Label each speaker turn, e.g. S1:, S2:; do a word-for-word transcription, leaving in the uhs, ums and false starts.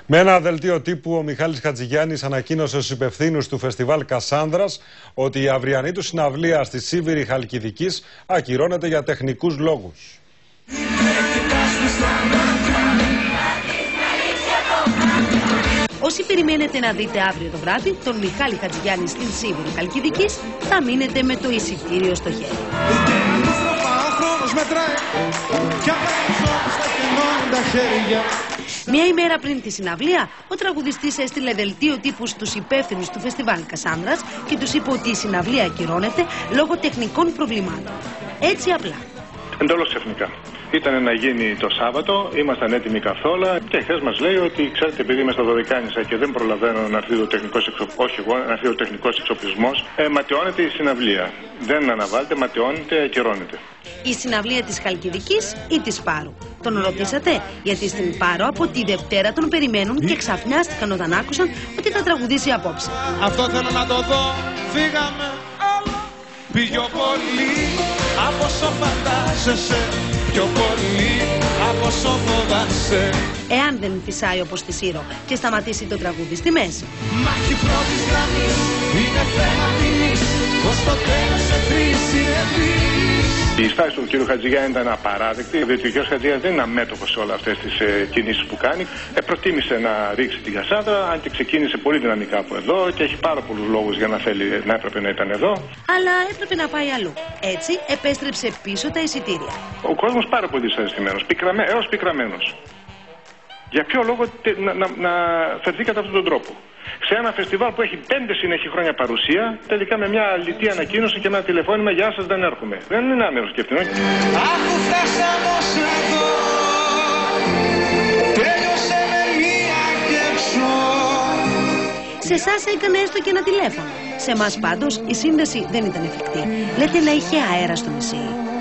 S1: Με ένα δελτίο τύπου, ο Μιχάλης Χατζηγιάννης ανακοίνωσε στους υπευθύνους του φεστιβάλ Κασάνδρας ότι η αυριανή του συναυλία στη Σίβηρη Χαλκιδικής ακυρώνεται για τεχνικούς λόγους.
S2: Όσοι περιμένετε να δείτε αύριο το βράδυ τον Μιχάλη Χατζηγιάννη στην Σίβηρη Χαλκιδικής, θα μείνετε με το εισιτήριο στο χέρι. Μια ημέρα πριν τη συναυλία, ο τραγουδιστής έστειλε δελτίο τύπου στους υπεύθυνους του φεστιβάλ Κασάνδρας και τους είπε ότι η συναυλία ακυρώνεται λόγω τεχνικών προβλημάτων. Έτσι απλά.
S3: Εντελώς ξαφνικά. Ήταν να γίνει το Σάββατο, ήμασταν έτοιμοι καθόλου και χθες μας λέει ότι ξέρετε, επειδή είμαι στα Δωδεκάνησα και δεν προλαβαίνω να έρθει ο τεχνικός εξοπλισμός, όχι εγώ, να έρθει ο τεχνικός εξοπλισμός, ε, ματαιώνεται η συναυλία. Δεν αναβάλλεται, ματαιώνεται, ακυρώνεται.
S2: Η συναυλία της Χαλκιδικής ή της Πάρου? Τον ρωτήσατε? Γιατί στην Πάρο από τη Δευτέρα τον περιμένουν και ξαφνιάστηκαν όταν άκουσαν ότι θα τραγουδήσει απόψε.
S4: Αυτό θέλω να το δω, φύγαμε, πιο πολύ από όσο φαντάζεσαι, πιο πολύ από όσο φοβάσαι.
S2: Εάν δεν φυσάει όπως τη Σύρο και σταματήσει το τραγούδι στη μέση.
S4: Μάχη πρώτης γραμμής, είναι θέμα τιμής, πως το τέλος σε τρεις είναι τρεις.
S3: Η στάση του κ. Χατζηγιάννη ήταν απαράδεκτη, διότι ο κ. Χατζηγιάννης δεν είναι αμέτωχος σε όλες αυτές τις ε, κινήσεις που κάνει. Ε, προτίμησε να ρίξει την Κασάνδρα, αν και ξεκίνησε πολύ δυναμικά από εδώ και έχει πάρα πολλούς λόγους για να θέλει να έπρεπε να ήταν εδώ.
S2: Αλλά έπρεπε να πάει αλλού. Έτσι επέστρεψε πίσω τα εισιτήρια.
S3: Ο κόσμος πάρα πολύ δυσαρεστημένος, πικραμε, έως πικραμένος. Για ποιο λόγο τε, να, να, να φερθήκατε αυτόν τον τρόπο? Σε ένα φεστιβάλ που έχει πέντε συνεχή χρόνια παρουσία, τελικά με μια λιτή ανακοίνωση και ένα τηλεφώνημα «Γεια σας, δεν έρχομαι». Δεν είναι άμερο σκεφτινό.
S4: Αφού φτάσαμε ως εδώ, τέλειωσε με μία κέψο.
S2: Σε εσάς έκανε έστω και ένα τηλέφωνο. Σε εμάς πάντως η σύνδεση δεν ήταν εφικτή. Λέτε να είχε αέρα στο νησί.